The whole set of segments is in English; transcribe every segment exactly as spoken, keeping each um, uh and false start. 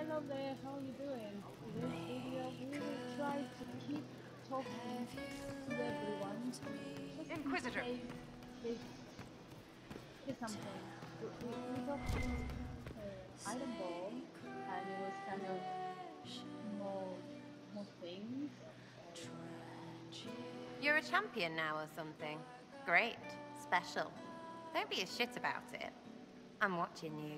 hello there, how are you doing? Today's video we will try to keep talking to everyone just in Inquisitor! case they hear something. We, we, we got this uh, item ball and it was kind of more, more things. You're a champion now or something. Great. Special. Don't be a shit about it. I'm watching you.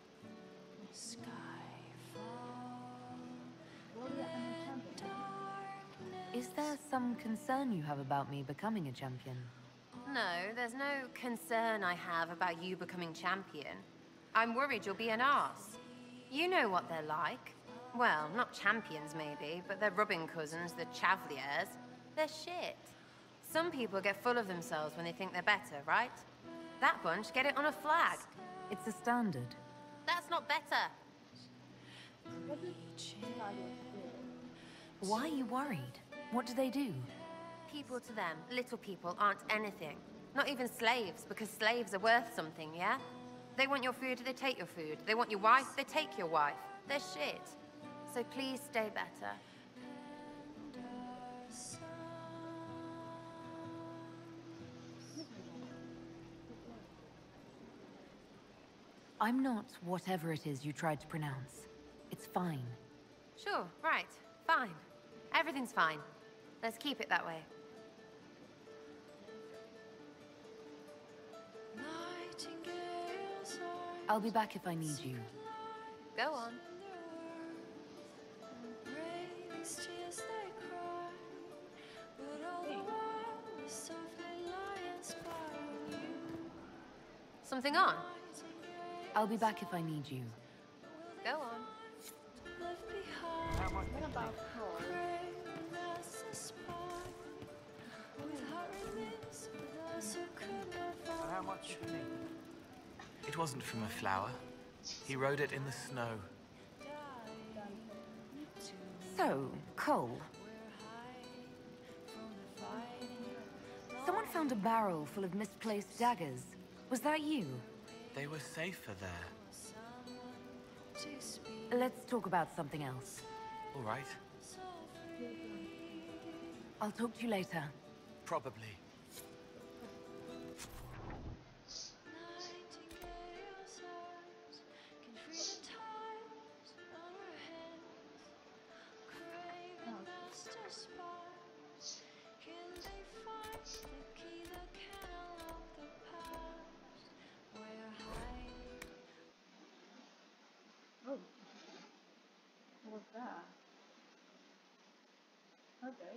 Well, yeah, I'm a champion. Is there some concern you have about me becoming a champion? No, there's no concern I have about you becoming champion. I'm worried you'll be an arse. You know what they're like. Well, not champions maybe, but they're rubbing cousins, the Chavaliers. They're shit. Some people get full of themselves when they think they're better, right? That bunch get it on a flag. It's a standard. That's not better. What is Italian do? Why are you worried? What do they do? People to them, little people, aren't anything. Not even slaves, because slaves are worth something, yeah? They want your food, they take your food. They want your wife, they take your wife. They're shit. So please stay better. I'm not whatever it is you tried to pronounce. It's fine. Sure, right. Fine. Everything's fine. Let's keep it that way. I'll be back if I need you. Go on. Something on? I'll be back if I need you. Go on. What about Paul? How much for me? It wasn't from a flower. He wrote it in the snow. So, Cole. Someone found a barrel full of misplaced daggers. Was that you? They were safer there. Let's talk about something else. All right. I'll talk to you later. Probably. Oh, what was that? Okay.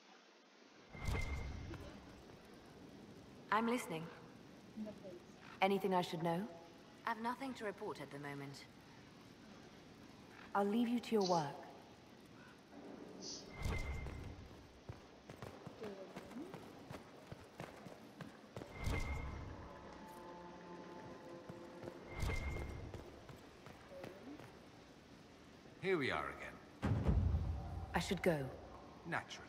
I'm listening. In the face. Anything I should know? I've nothing to report at the moment. I'll leave you to your work. Here we are again. I should go. Naturally.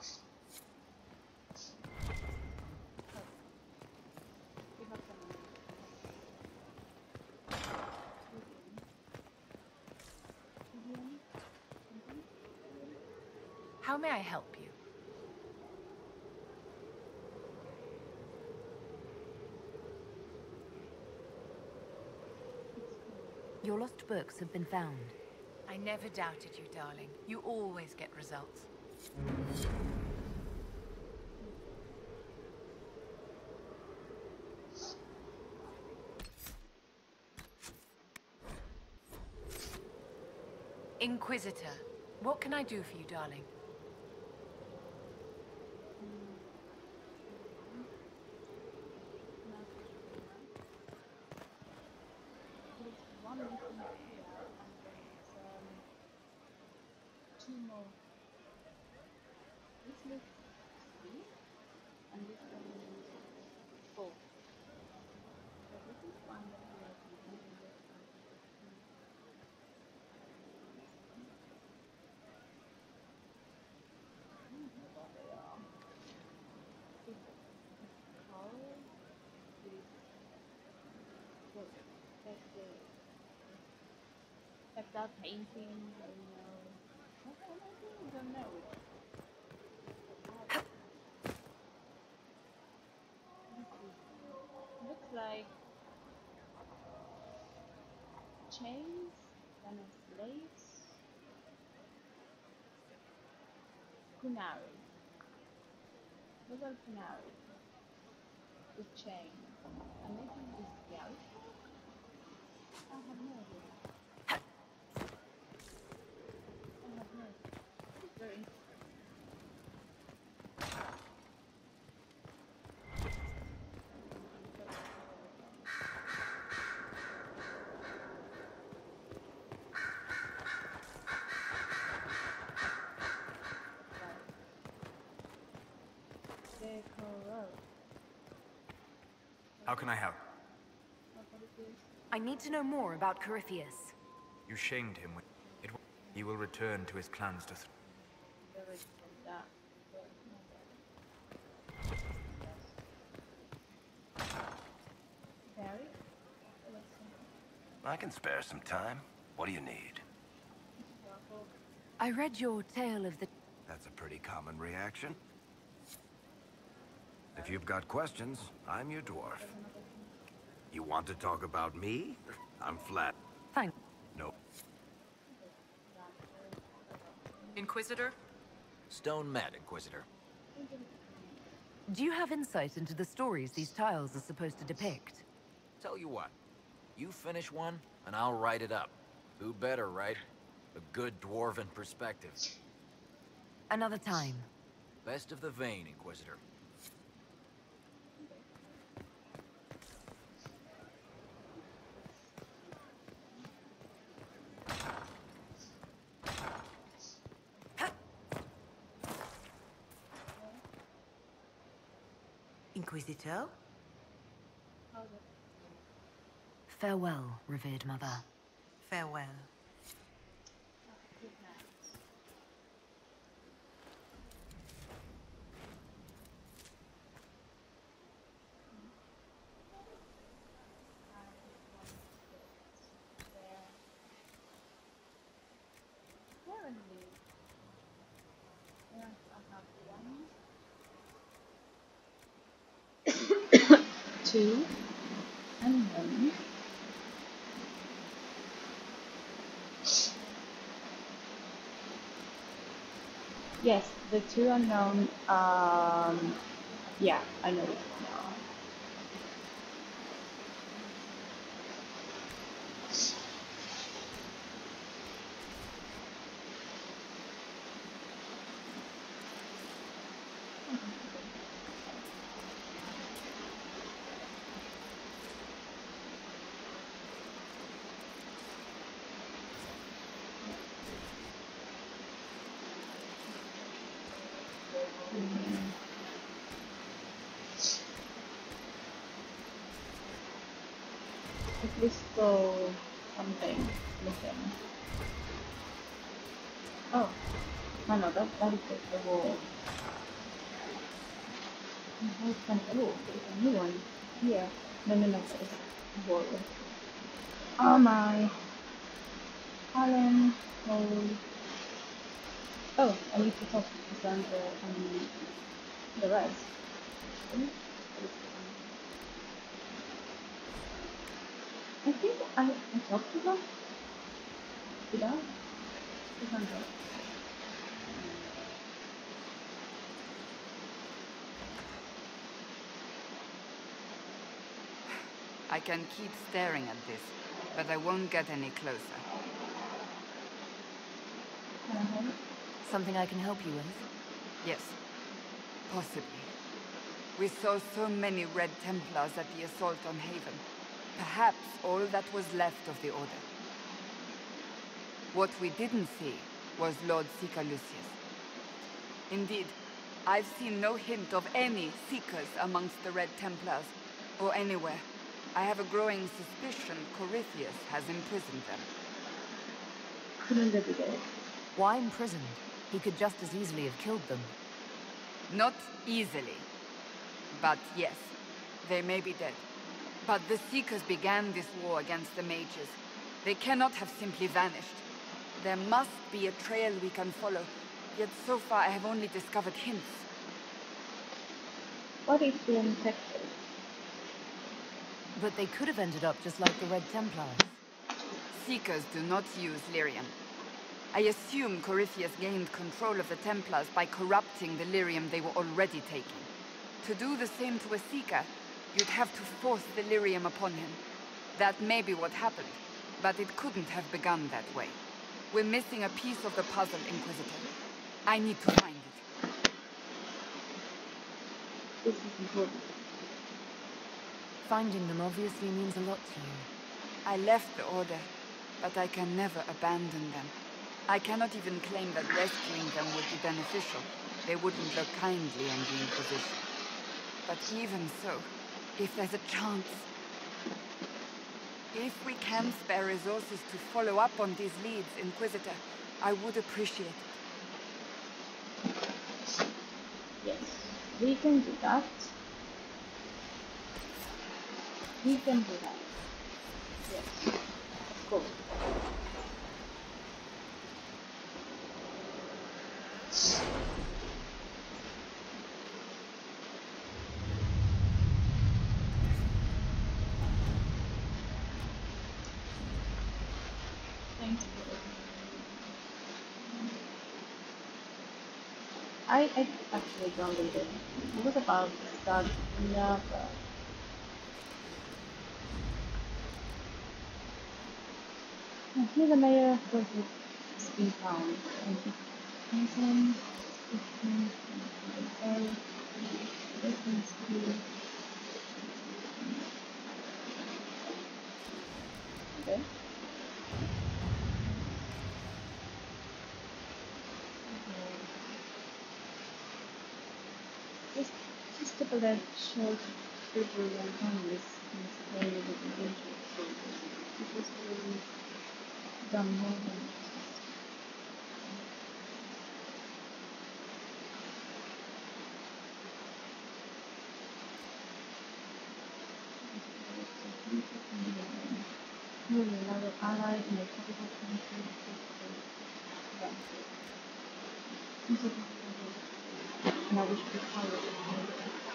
We have some. How may I help you? Your lost books have been found. I never doubted you, darling. You always get results. Inquisitor, what can I do for you, darling? There's one missing here, and there's um, two more. This looks three, and this one is four. So this is one that we are completing this one. I don't know what they are. This is Carl. This. Well, that's the check that painting. You know, what am I doing? I don't know. It looks like chains, kind of slaves. Kunari. Those are Kunari. With chains. And maybe this Gary? I have no idea. I have no idea. It's very interesting. How can I help? I need to know more about Corypheus. You shamed him. With it. He will return to his plans to. Th I can spare some time. What do you need? I read your tale of the... That's a pretty common reaction. If you've got questions, I'm your dwarf. You want to talk about me? I'm flat. Thank... No. Inquisitor? Stone Mad, Inquisitor. Do you have insight into the stories these tiles are supposed to depict? Tell you what, you finish one, and I'll write it up. Who better, right? A good dwarven perspective. Another time. Best of the vein, Inquisitor. Inquisitor? Farewell, revered mother. Farewell. Two unknown. Yes, the two unknown. Um, yeah, I know it now. At least go something missing. Oh, no, no, that, that is just the wall. Oh, it's kind of, oh, there's a new one here. No, no, no, that is the wall. Oh my. Alan, hold. Oh, I need to talk to Sandra and the rest. I think I, I talked to them. Did I? Sandra. I can keep staring at this, but I won't get any closer. Can I help? Something I can help you with? Yes, possibly. We saw so many Red Templars at the assault on Haven. Perhaps all that was left of the Order. What we didn't see was Lord Seeker Lucius. Indeed, I've seen no hint of any Seekers amongst the Red Templars, or anywhere. I have a growing suspicion Corypheus has imprisoned them. Couldn't they be dead? Why imprisoned? He could just as easily have killed them. Not easily. But yes, they may be dead. But the Seekers began this war against the mages. They cannot have simply vanished. There must be a trail we can follow, yet so far I have only discovered hints. What is the infected? But they could have ended up just like the Red Templars. Seekers do not use lyrium. I assume Corypheus gained control of the Templars by corrupting the lyrium they were already taking. To do the same to a Seeker, you'd have to force the lyrium upon him. That may be what happened, but it couldn't have begun that way. We're missing a piece of the puzzle, Inquisitor. I need to find it. This is important. Finding them obviously means a lot to you. I left the Order, but I can never abandon them. I cannot even claim that rescuing them would be beneficial. They wouldn't look kindly on the Inquisition. But even so, if there's a chance... If we can spare resources to follow up on these leads, Inquisitor, I would appreciate it. Yes, we can do that. We can do that. Yes, of course. Thank you. I, I actually don't read it. It was about to start, yeah, but I hear the mayor was with speed pound and he Hanson, speaking, and listens to. Okay. Just, just to put that short paper and on this is very dangerous. So it was really done more than really another ally in a capital country. And I wish to follow it.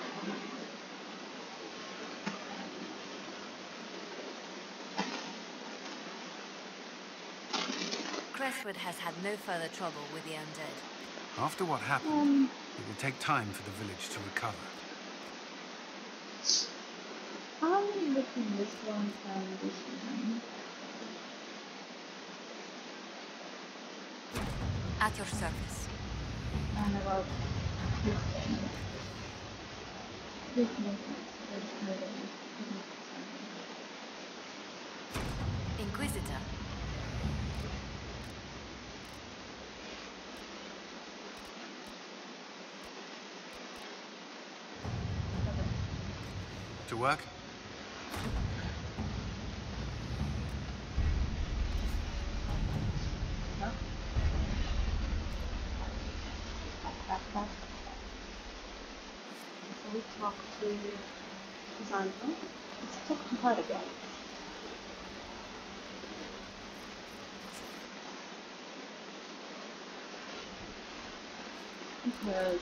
Crestwood has had no further trouble with the undead. After what happened, Um, it will take time for the village to recover. I'm looking this one and this one. At your service. And about this thing. This movement. There's no way. Inquisitor. To work? No? Back, back, back. So we talk to Sandra. Let's talk to her again. Because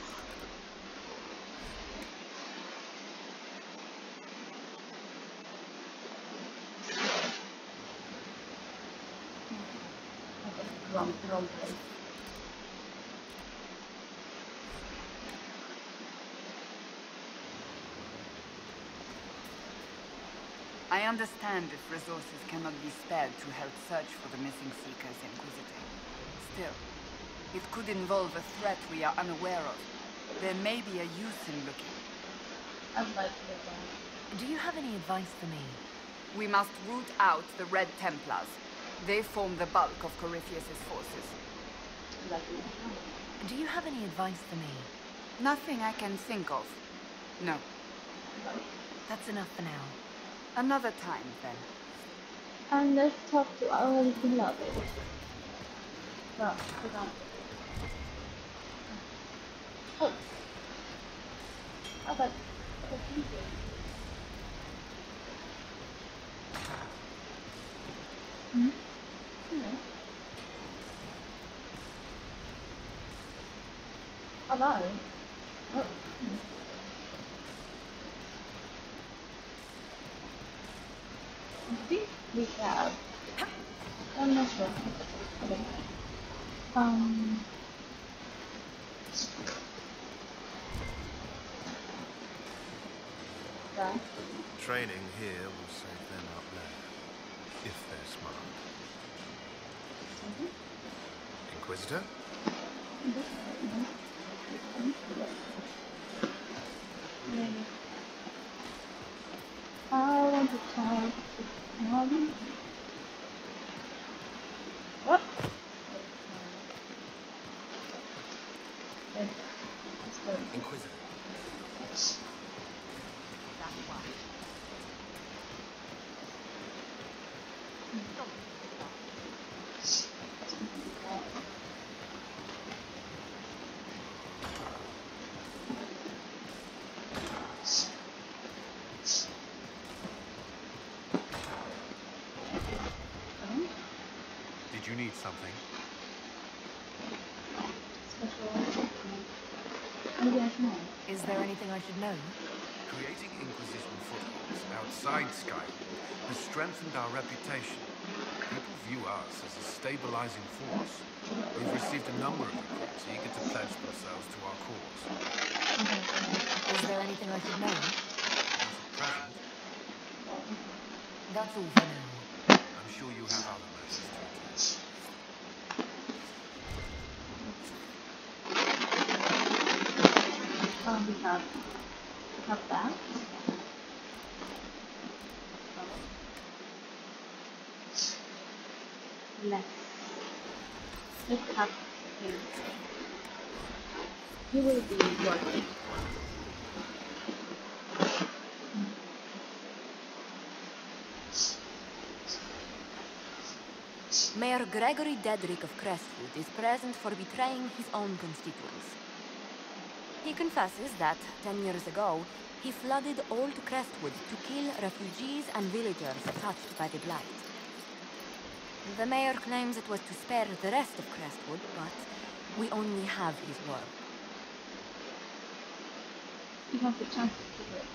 wrong, wrong place. I understand if resources cannot be spared to help search for the missing Seekers, Inquisitor. Still, it could involve a threat we are unaware of. There may be a use in looking. I'd like to get that. Do you have any advice for me? We must root out the Red Templars. They form the bulk of Corypheus's forces. I'd like to get that. Do you have any advice for me? Nothing I can think of. No. That's enough for now. Another time, then. And let's talk to our beloved. Well, forgot. Oh. How about the people? Hmm? Yeah. Hello. Oh. Hmm. I think we have. I'm not sure. Okay. Um. Right. Training here will save them out there, if they're smart. Mm-hmm. Inquisitor? Yeah. I want to talk to Molly. What? Okay. Let's go. Inquisitor. Did you need something? Special. Maybe I can. Is there anything I should know? Creating Inquisition footholds outside Skyhold has strengthened our reputation. People view us as a stabilizing force. We've received a number of recruits eager to pledge themselves to our cause. Is there anything I should know? As at present, That's all for now. I'm sure you have other matters to attend. Um, we have, we have that. Let's let's have him. He will be working. Mayor Gregory Dedrick of Crestwood is present for betraying his own constituents. He confesses that, ten years ago, he flooded Old Crestwood to kill refugees and villagers touched by the Blight. The mayor claims it was to spare the rest of Crestwood, but we only have his word. You have the chance to do it.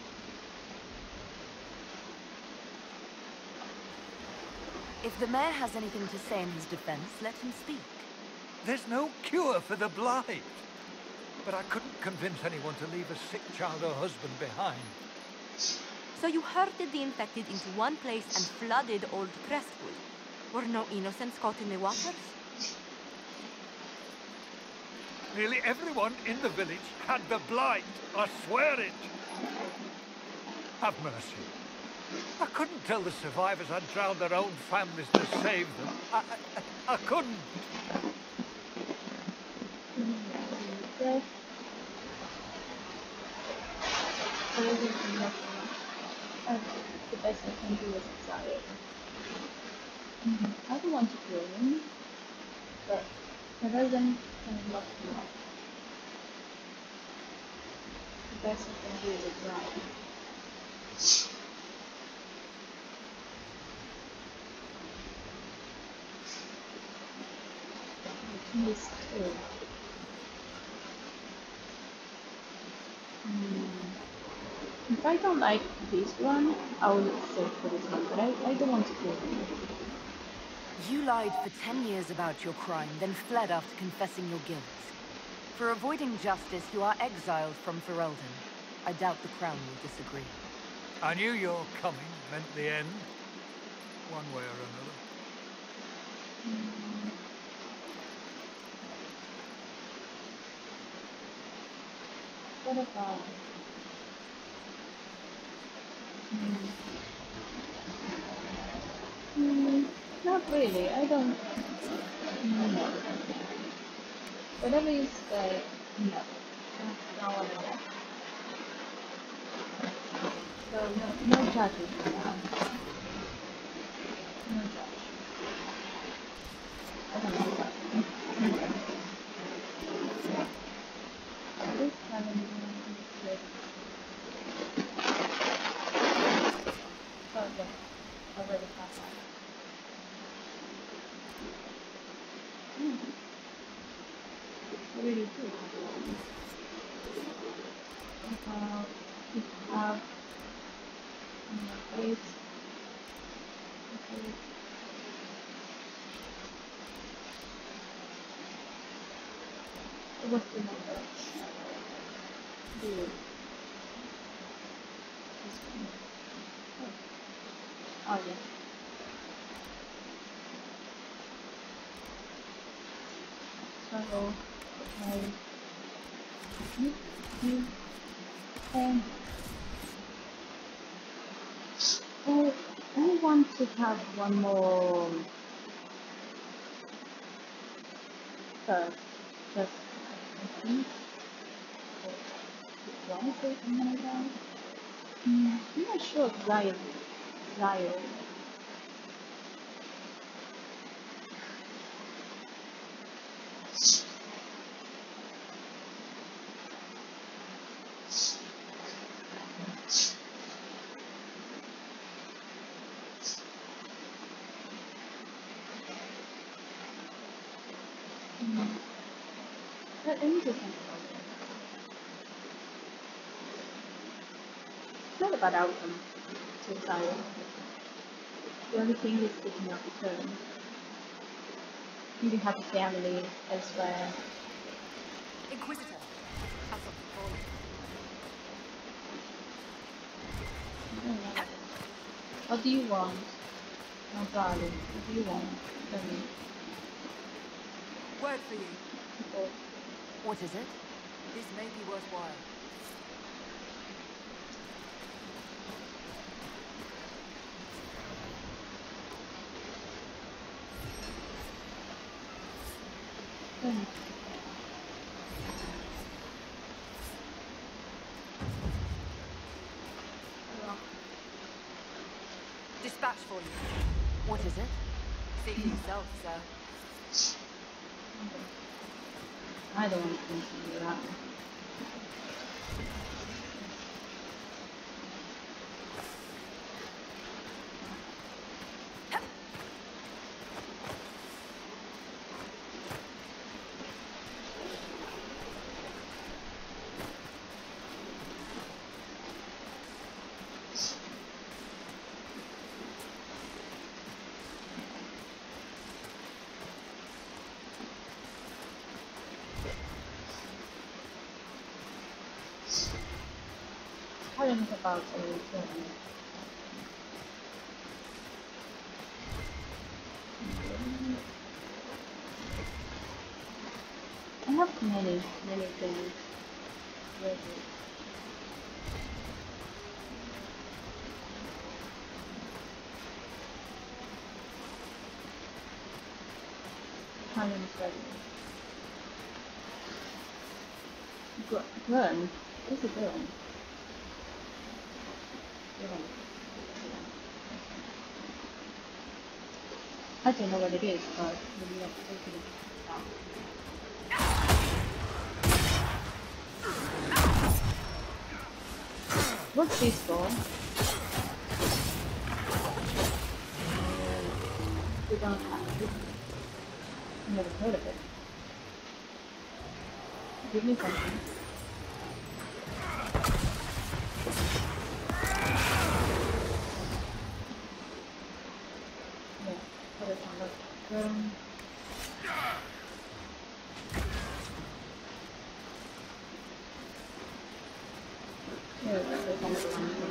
If the mayor has anything to say in his defense, let him speak. There's no cure for the Blight. But I couldn't convince anyone to leave a sick child or husband behind. So you herded the infected into one place and flooded Old Crestwood? Were no innocents caught in the waters? Nearly everyone in the village had the Blight. I swear it. Have mercy. I couldn't tell the survivors I'd drowned their own families to save them. I, I, I couldn't. Yes. So this is the next one. Uh, the best I can do is desire. Mm-hmm. I don't want to kill him, but that doesn't kind of lock him up. The best I can do is drown. He's two. Mm. If I don't like this one, I will search for this one, but I, I don't want to kill him. You lied for ten years about your crime, then fled after confessing your guilt. For avoiding justice, you are exiled from Ferelden. I doubt the Crown will disagree. I knew your coming meant the end, one way or another. Mm. What about... Mm. Mm, not really, I don't... No. Whatever you say, no. That's not what I want. So, no, no judging for that. No judge. I don't know that. This having this. Oh, yeah. Already passed that. I really do have one. Uh, we have eight. Okay. What's the number? Blue. This one. Oh, oh yeah. So, okay. You, you, and oh, I want to have one more first. Just, I think. Why is it something like that? Mm, I'm not sure. Zion. Zion. Mm. But I need to think about it. It's not a bad outcome to Zion. The only thing is picking up the turn. You can have a family elsewhere. Inquisitor, have something for you. I don't know. What do you want? My darling, what do you want? Tell me. Word for you. People. What is it? This may be worthwhile. Tell me. Dispatch for you. What is it? See for yourself, sir. I don't want to continue that. I don't know about a return. I have many, many things ready. I am ready. Gr- Burn? What's a burn? I don't know what it is, but maybe I have to take it out. What's this for? We don't have it. Never heard of it. Give me something. Um, yeah, that's one.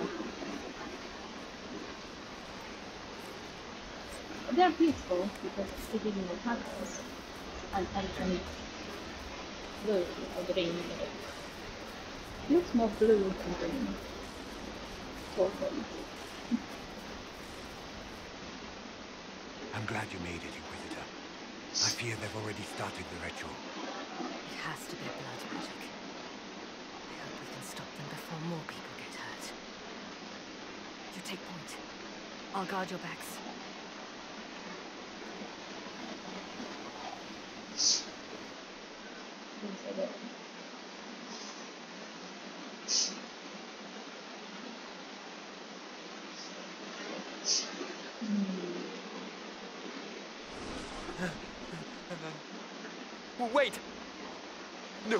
They're peaceful because they didn't attack us, and and and blue or green. It looks more blue than green. Totally. I'm glad you made it, Inquisitor. I fear they've already started the ritual. It has to be blood magic. I hope we can stop them before more people get hurt. You take point. I'll guard your backs. Didn't say that. Well, wait! No.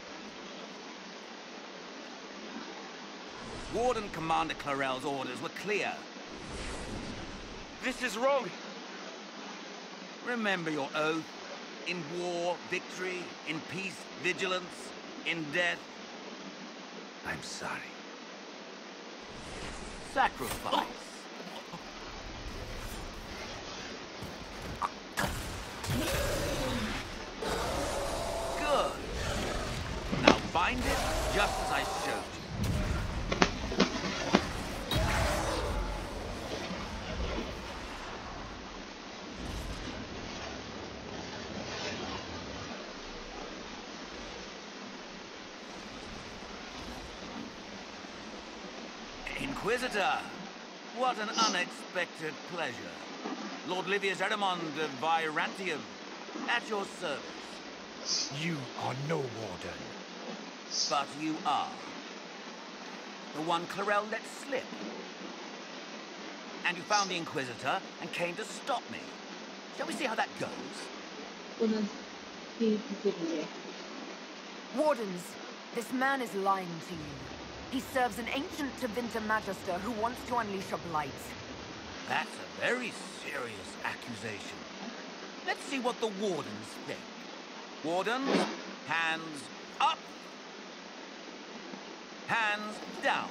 Warden Commander Clarel's orders were clear. This is wrong. Remember your oath. In war, victory. In peace, vigilance. In death, I'm sorry. sacrifice. Good. Now bind it just as I showed you. Inquisitor, what an unexpected pleasure. Lord Livius Erimond of Virantium, at your service. You are no warden. But you are. The one Clarel let slip. And you found the Inquisitor and came to stop me. Shall we see how that goes? Wouldn't be considered. Wardens, this man is lying to you. He serves an ancient Tevinter Magister who wants to unleash a blight. That's a very serious accusation. Let's see what the Wardens think. Wardens, hands up. Hands down.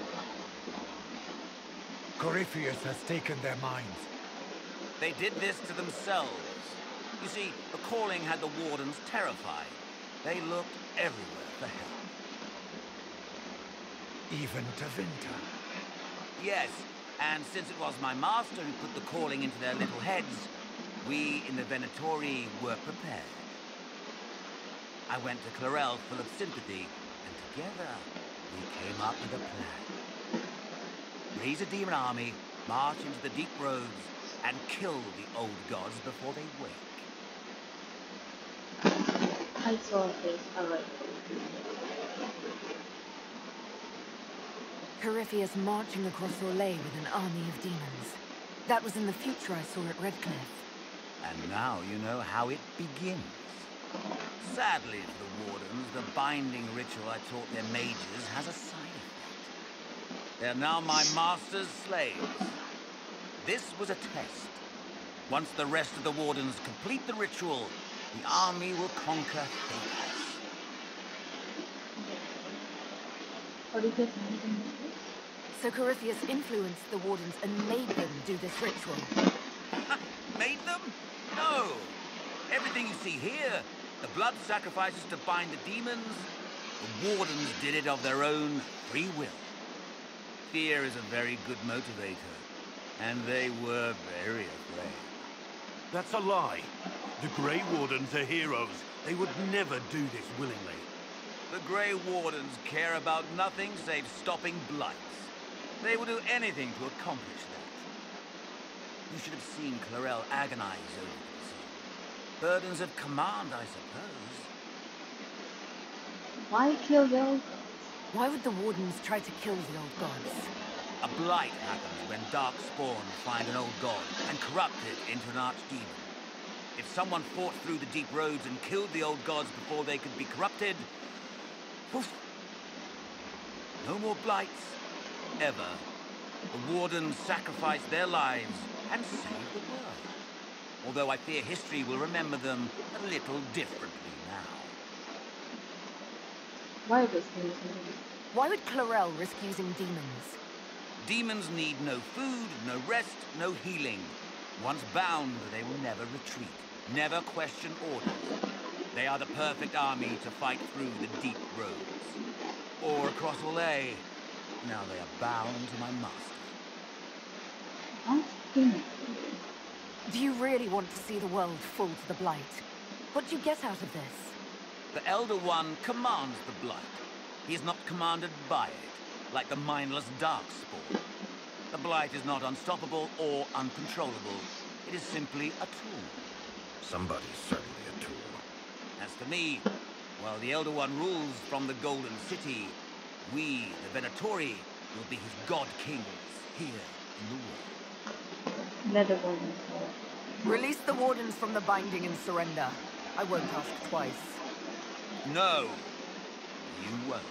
Corypheus has taken their minds. They did this to themselves. You see, the calling had the Wardens terrified. They looked everywhere for help. Even Tevinter. Yes, and since it was my master who put the calling into their little heads, we in the Venatori were prepared. I went to Clarel full of sympathy, and together we came up with a plan. Raise a demon army, march into the deep roads, and kill the old gods before they wake. I saw this already. Corypheus marching across Orlais with an army of demons. That was in the future I saw at Redcliffe. And now you know how it begins. Sadly for the Wardens, the binding ritual I taught their mages has a side effect. They're now my master's slaves. This was a test. Once the rest of the Wardens complete the ritual, the army will conquer Hades. What is this? Anything like this? So Corypheus influenced the Wardens and made them do this ritual. Made them? No. Everything you see here, the blood sacrifices to bind the demons, the Wardens did it of their own free will. Fear is a very good motivator, and they were very afraid. That's a lie. The Grey Wardens are heroes. They would never do this willingly. The Grey Wardens care about nothing save stopping blights. They will do anything to accomplish that. You should have seen Clarel agonize over this. Burdens of command, I suppose. Why kill the old? Why would the Wardens try to kill the old gods? A blight happens when dark spawn find an old god and corrupt it into an archdemon. If someone fought through the deep roads and killed the old gods before they could be corrupted, poof, no more blights, ever. The Wardens sacrificed their lives and saved the world. Although I fear history will remember them a little differently now. Why was this? Why would Clarel risk using demons? Demons need no food, no rest, no healing. Once bound, they will never retreat, never question orders. They are the perfect army to fight through the deep roads. Or across Orlais. Now they are bound to my master. Do you really want to see the world fall to the Blight? What do you get out of this? The Elder One commands the Blight. He is not commanded by it, like the mindless Darkspawn. The Blight is not unstoppable or uncontrollable. It is simply a tool. Somebody's certainly a tool. As for me, while the Elder One rules from the Golden City, we, the Venatori, will be his God Kings here in the world. Leather one. Release the Wardens from the binding and surrender. I won't ask twice. No, you won't.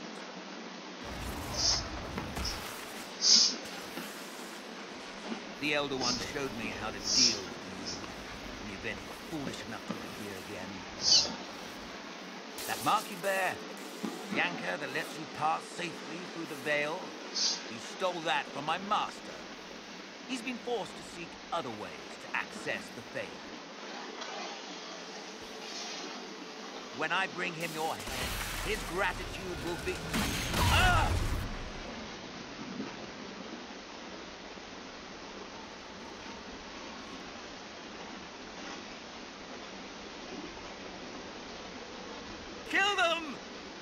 The Elder One showed me how to deal with you in the event you're foolish enough to appear again. That mark you bear, the anchor that lets you pass safely through the veil, you stole that from my master. He's been forced to seek other ways to access the faith. When I bring him your head, his gratitude will be... Ah! Kill them!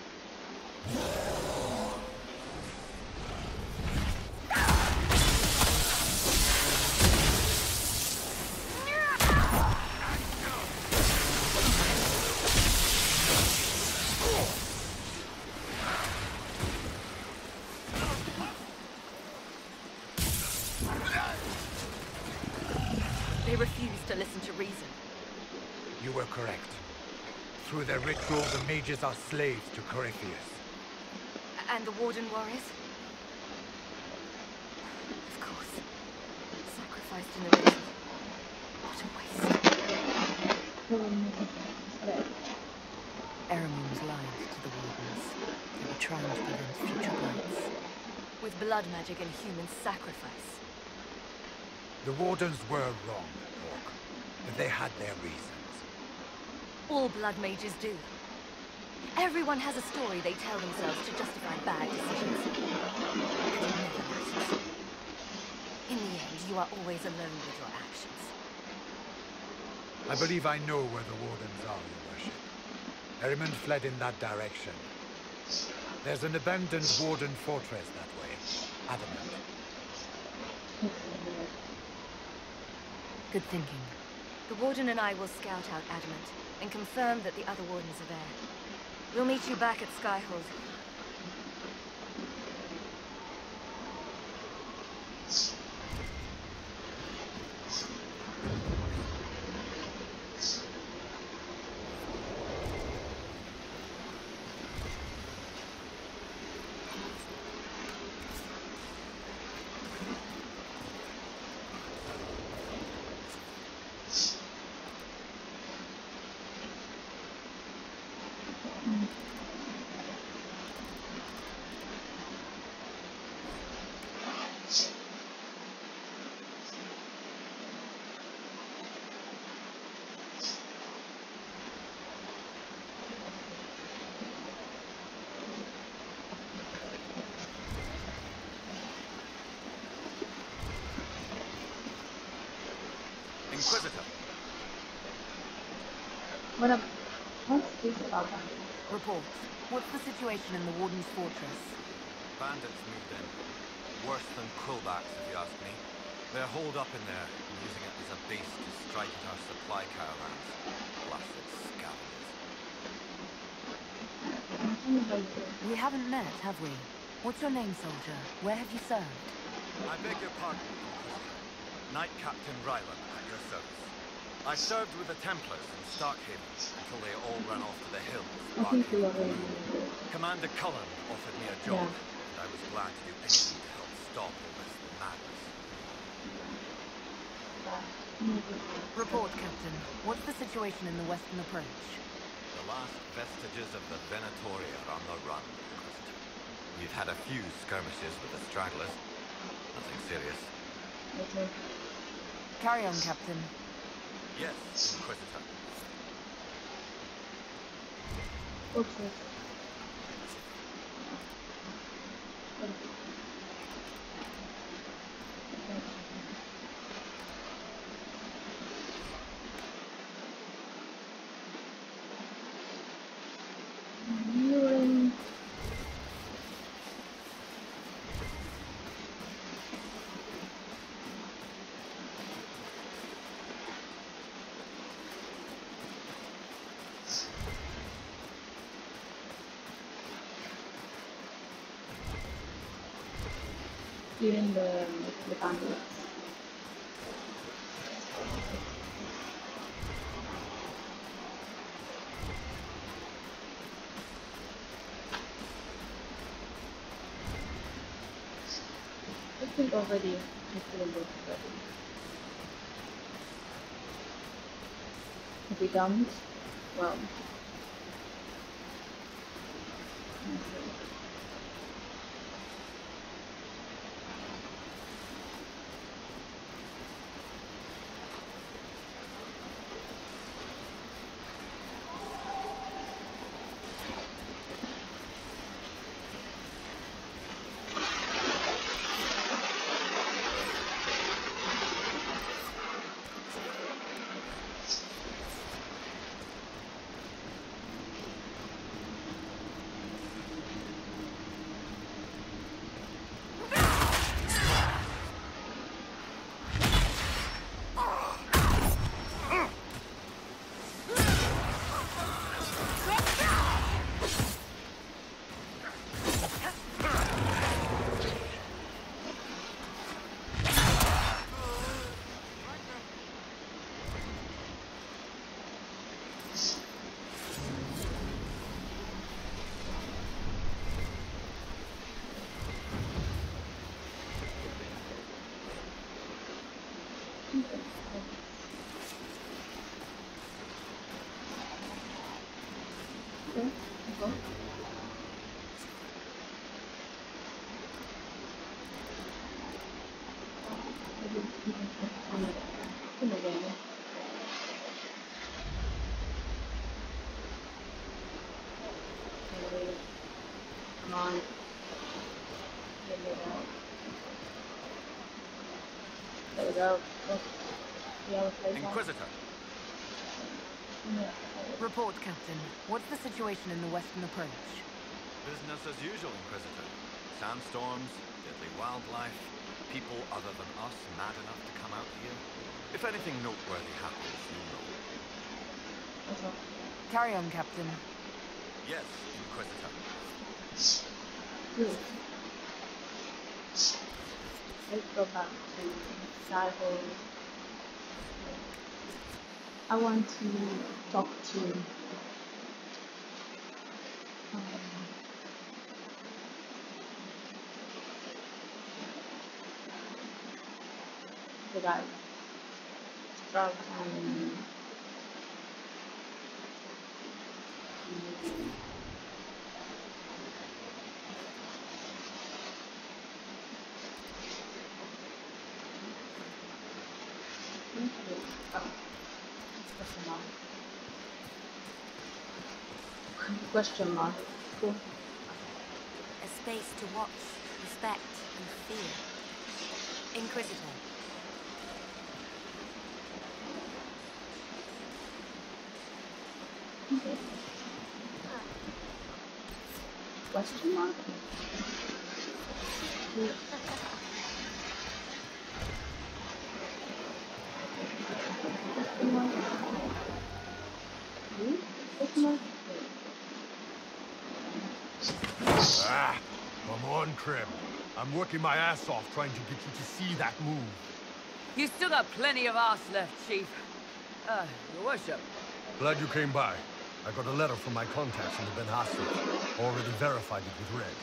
They refuse to listen to reason. You were correct. Through their ritual, the mages are slaves to Corypheus. And the Warden warriors? Of course. Sacrificed in the ritual. What a waste. Eramon's lied to the Wardens. They were trying to prevent future blights. With blood magic and human sacrifice. The Wardens were wrong, Hawk. But they had their reasons. All blood mages do. Everyone has a story they tell themselves to justify bad decisions. But it never lasts. In the end, you are always alone with your actions. I believe I know where the Wardens are, Your Worship. Erimond fled in that direction. There's an abandoned Warden fortress that way. Adamant. Good thinking. The Warden and I will scout out Adamant and confirm that the other Wardens are there. We'll meet you back at Skyhold. Inquisitor. What up? What's this about that? Report. What's the situation in the Warden's fortress? Bandits moved in. Worse than Krulbacks, if you ask me. They're holed up in there, using it as a base to strike at our supply caravans. Blasted scavengers. We haven't met, have we? What's your name, soldier? Where have you served? I beg your pardon, Inquisitor. Knight Captain Ryland, at your service. I served with the Templars in Starkhaven until they all ran off to the hills. I think you already Commander Cullen offered me a job, and I was glad to do anything to help stop all this madness. Report, Captain. What's the situation in the western approach? The last vestiges of the Venatori are on the run, Inquisitor. We've had a few skirmishes with the stragglers. Nothing serious. Okay. Carry on, Captain. Yes, Inquisitor. Okay. Urine. Even the the bandits. think already I feel good, but if we don't, well. Come on. There we go. Oh, yeah, Inquisitor. Yeah. Report, Captain. What's the situation in the western approach? Business as usual, Inquisitor. Sandstorms, deadly wildlife, people other than us mad enough to come out here. If anything noteworthy happens, you know. Carry on, Captain. Yes, Inquisitor. Good. Let's go back to Skyhold. I want to talk to um, the guy from um, oh, question mark. Question mark. Cool. A space to watch, respect, and fear. Inquisitor. Okay. Question mark? Yeah. Question mark? Hmm? Question mark? Ah, come on, Trim. I'm working my ass off trying to get you to see that move. You still got plenty of arse left, Chief. Uh, Your Worship. Glad you came by. I got a letter from my contacts in the Ben Hassan. Already verified it with Red.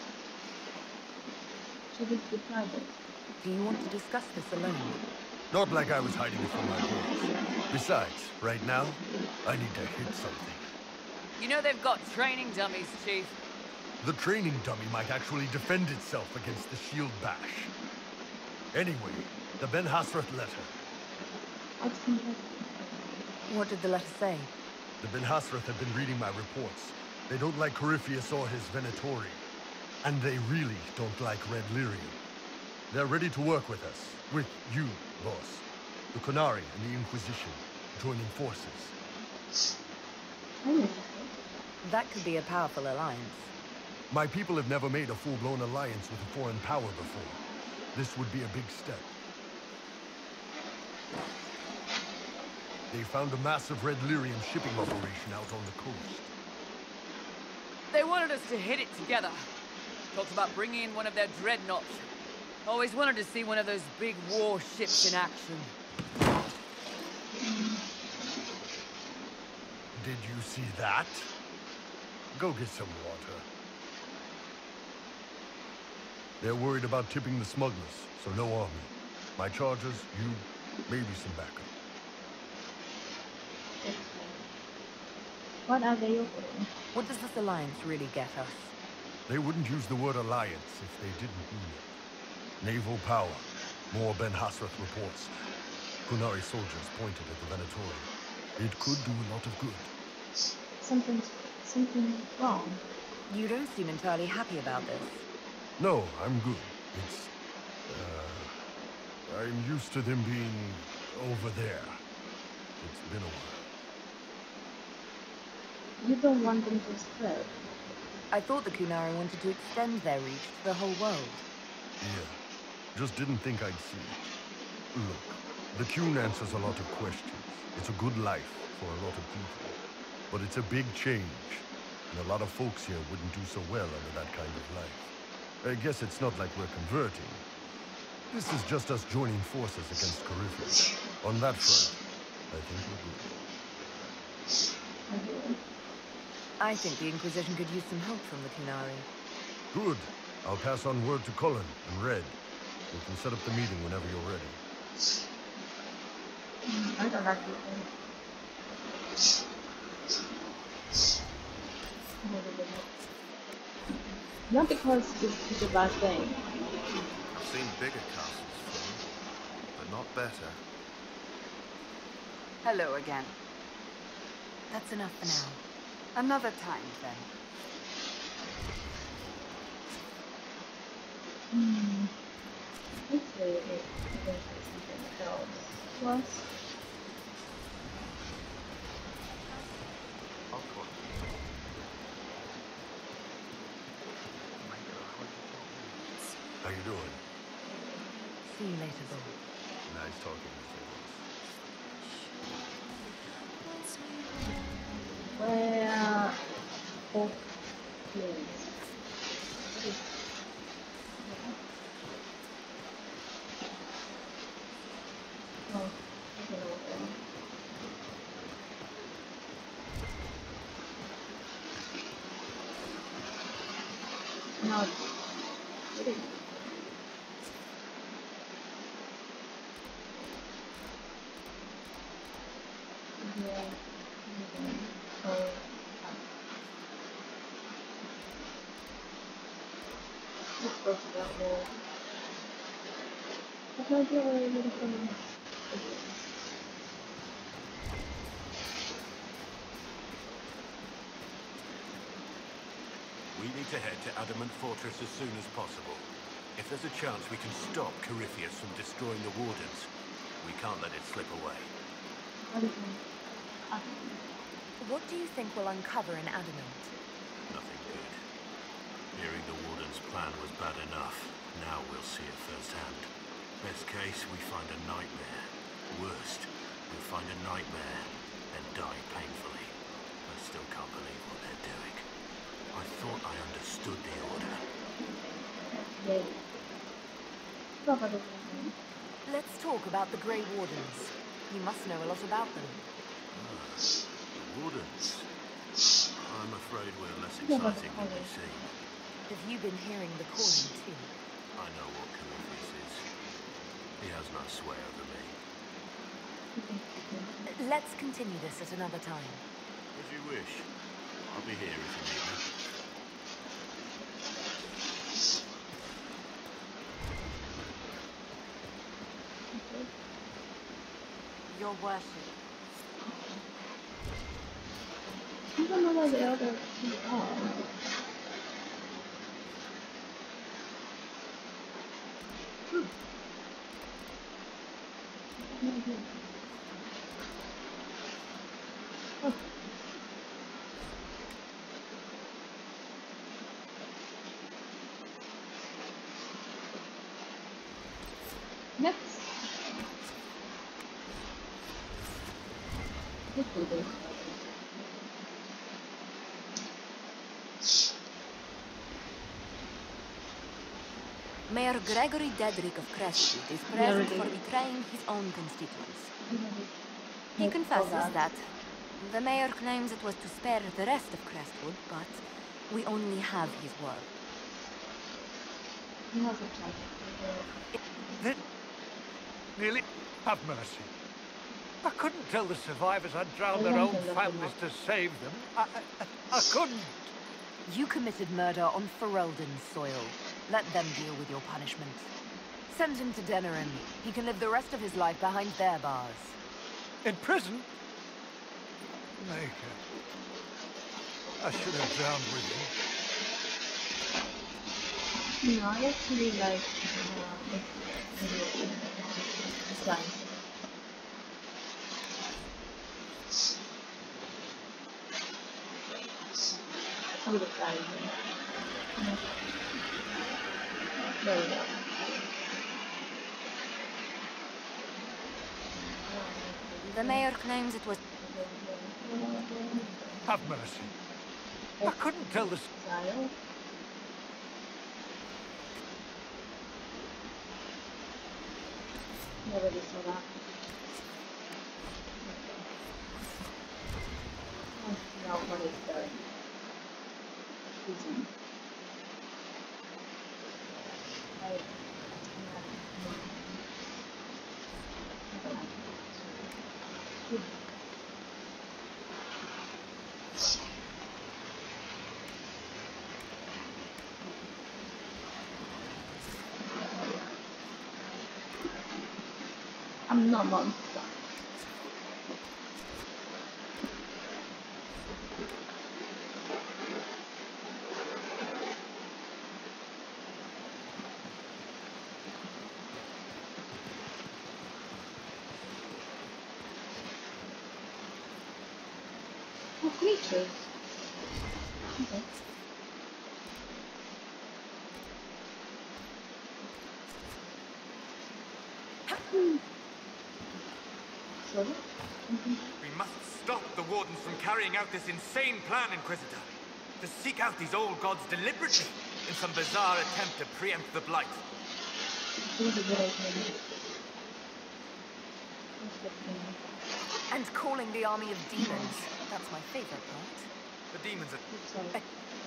So this is private. Do you want to discuss this alone? Not like I was hiding it from my boys. Besides, right now, I need to hit something. You know they've got training dummies, Chief. The training dummy might actually defend itself against the shield bash. Anyway, the Ben Hasrat letter. I've seen that. What did the letter say? The Ben Hasrat have been reading my reports. They don't like Corypheus or his Venatori. And they really don't like Red Lyrium. They're ready to work with us. With you, boss. The Qunari and the Inquisition, joining forces. Oh. That could be a powerful alliance. My people have never made a full-blown alliance with a foreign power before. This would be a big step. They found a massive Red Lyrium shipping operation out on the coast. They wanted us to hit it together. Talked about bringing in one of their dreadnoughts. Always wanted to see one of those big warships in action. Did you see that? Go get some water. They're worried about tipping the smugglers, so no army. My chargers, you, maybe some backup. What are they offering? What does this alliance really get us? They wouldn't use the word alliance if they didn't mean it. Naval power. More Ben Hasrath reports. Qunari soldiers pointed at the Venatori. It could do a lot of good. Something's... something wrong. You don't seem entirely happy about this. No, I'm good. It's... Uh, I'm used to them being over there. It's been a while. You don't want them to spread. I thought the Qunari wanted to extend their reach to the whole world. Yeah. Just didn't think I'd see it. Look, the Qun answers a lot of questions. It's a good life for a lot of people. But it's a big change. And a lot of folks here wouldn't do so well under that kind of life. I guess it's not like we're converting. This is just us joining forces against Corypheus. On that front, I think we're good. I think the Inquisition could use some help from the Qunari. Good. I'll pass on word to Cullen and Red. We can set up the meeting whenever you're ready. I don't like it. Not because it's, it's a bad thing. I've seen bigger castles fall, but not better. Hello again. That's enough for now. Another time, then. Hmm. Hopefully it eventually something else. Plus... How you doing? See you later, Lord. Nice talking with you. Where... Oh, yes. Oh, I don't know what that is. No, it is. Yeah. Oh. Let's go to that wall. I can't get away with it. We need to head to Adamant Fortress as soon as possible. If there's a chance we can stop Corypheus from destroying the Wardens, we can't let it slip away. What do you think we'll uncover in Adamant? Nothing good. Hearing the Warden's plan was bad enough. Now we'll see it firsthand. Best case, we find a nightmare. Worst, we'll find a nightmare and die painfully. I still can't believe what they're doing. I thought I understood the order. Let's talk about the Grey Wardens. You must know a lot about them. Ah, the Wardens. I'm afraid we're less exciting than we seem. Have you been hearing the calling too? I know what Corypheus is. He has no sway over me. Let's continue this at another time. As you wish. I'll be here if you need me. Your worship. I don't know where the other two are. Hmm. No idea. Oh. Next. Let's do this. Mayor Gregory Dedrick of Crestwood is present for betraying his own constituents. He confesses that the mayor claims it was to spare the rest of Crestwood, but we only have his word. He has a chance. Then, nearly have mercy. I couldn't tell the survivors I'd drowned their own families to save them. I, I, I couldn't. You committed murder on Ferelden's soil. Let them deal with your punishment. Send him to Denerim. He can live the rest of his life behind their bars. In prison? Maker. I should have drowned with you. No, I actually like uh, it's nice. I'm gonna try it. Yeah. There we go. The mayor claims it was... Have mercy. I couldn't tell the... Style. Already saw that. Now what is the reason? I I'm not monster. Oh, creatures. Okay. Sorry? Mm-hmm. We must stop the Wardens from carrying out this insane plan, Inquisitor. To seek out these old gods deliberately in some bizarre attempt to preempt the Blight. This is a good idea. And calling the army of demons. That's my favorite part. The demons are... Sorry.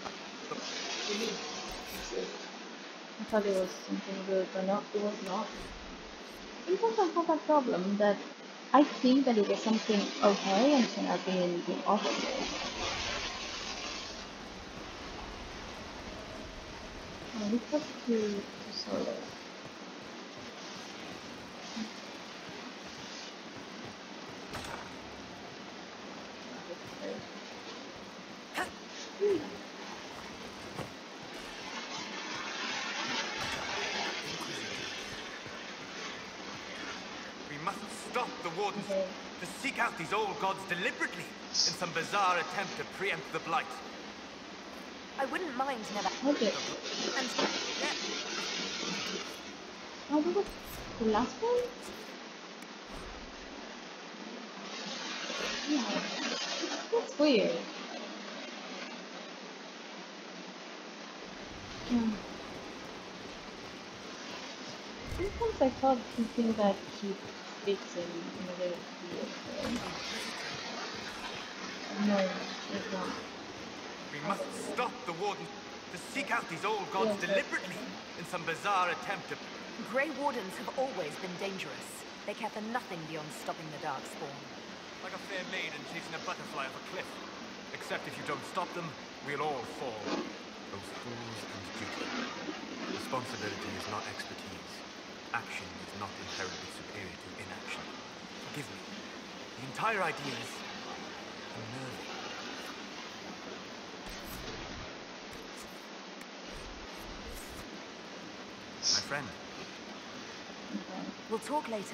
I thought it was something good, but no, it was not. Sometimes I have a problem that I think that it was something okay and then I've been the opposite. Oh, we have to, to solo. Okay. To seek out these old gods deliberately in some bizarre attempt to preempt the Blight. I wouldn't mind never... Okay. And... Yeah. Oh, that was the last one? Yeah. That's weird. Hmm. Sometimes I thought thinking that he speaks in, in a way weird. No, it's not. We must stop the Warden to seek out these old gods yes, deliberately in some bizarre attempt to... Grey Wardens have always been dangerous. They care for nothing beyond stopping the Darkspawn. Like a fair maiden chasing a butterfly off a cliff. Except if you don't stop them, we'll all fall. Those fools and duty. Responsibility is not expertise. Action is not inherently superior to inaction. Forgive me. The entire idea is unnerving. My friend. Okay. We'll talk later.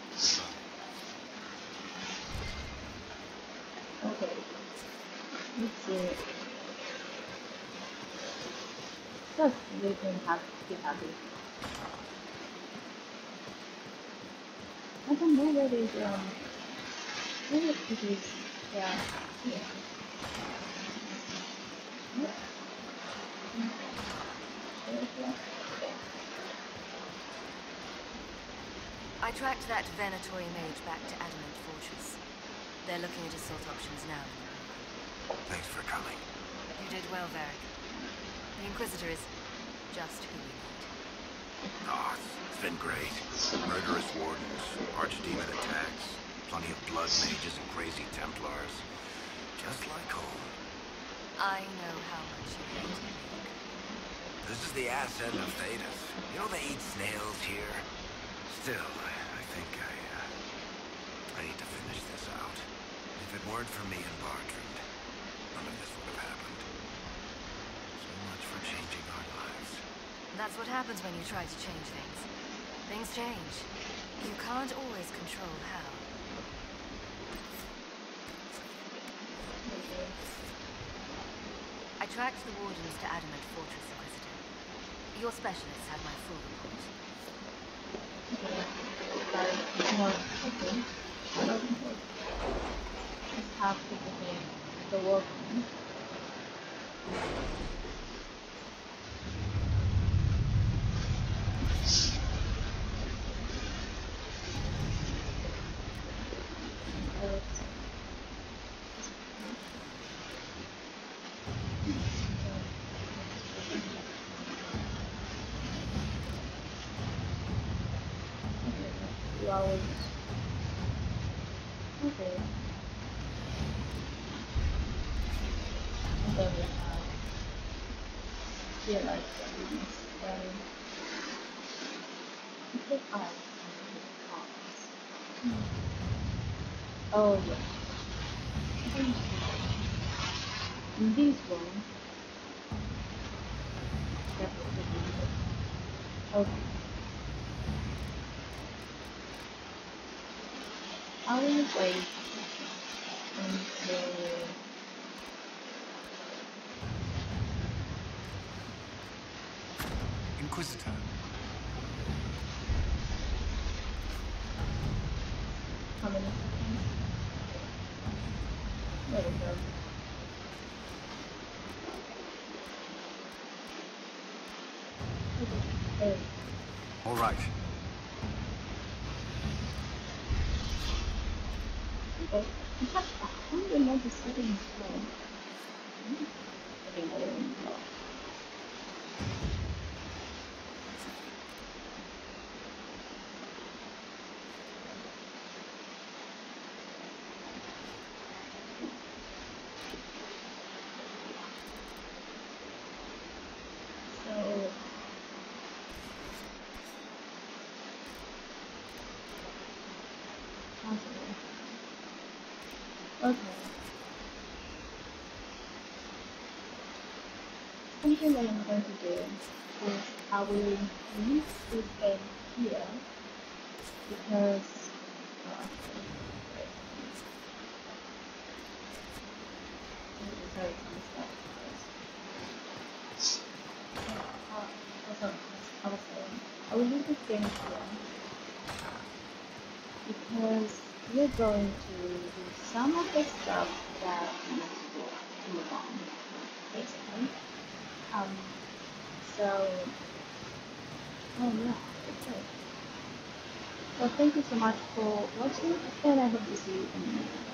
Okay. Let's see. Just we can have be happy. I don't know where it is, um, where it is, yeah, here. Yep. I tracked that Venatori mage back to Adamant Fortress. They're looking at assault options now. Thanks for coming. You did well, Varric. The Inquisitor is just who we need. Oh, it's, it's been great. Murderous wardens, archdemon attacks, plenty of blood mages and crazy Templars. Just like home. I know how much you hate it. This is the ass end of Thedas. You know they eat snails here? Still, I, I think I, uh, I need to finish this out. If it weren't for me and Bartrand, none of this would have happened. So much for changing our lives. That's what happens when you try to change things. Things change. You can't always control how. I tracked the wardens to Adamant Fortress, Inquisitor. Your specialists had my full report. Just have to begin the work. Hours. Okay. And then we have here like things very big eyes. Oh yeah. In this one okay. I will wait until Inquisitor. how many seconds? There we go. Okay. There. All right. Okay. In fact, I don't know the settings for. I think I don't know. So. Okay. Something that I'm going to do is I will leave this game here because uh, sorry, uh, also, I was saying I will leave this game here because we're going to do some of the stuff that we need to do to move on, basically. Um, so, oh yeah, okay. Well, thank you so much for watching, and I hope to see you in the next one.